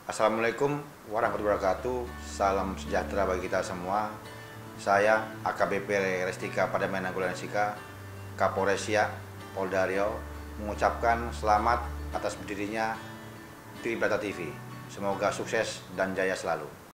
Assalamualaikum warahmatullahi wabarakatuh. Salam sejahtera bagi kita semua. Saya AKBP Restika Padaman Nainggolan Sika, Kapolres Siak, Polda Riau, mengucapkan selamat atas berdirinya Tribrata TV. Semoga sukses dan jaya selalu.